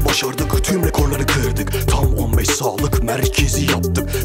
Başardık, tüm rekorları kırdık. Tam 15 sağlık merkezi yaptık.